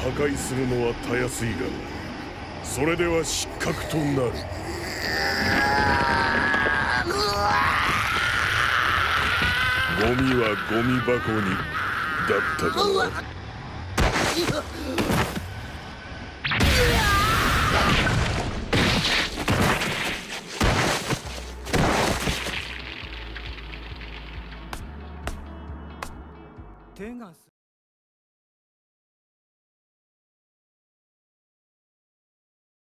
破壊するのはたやすいが、それでは失格となる。ゴミはゴミ箱にだったかな。 手が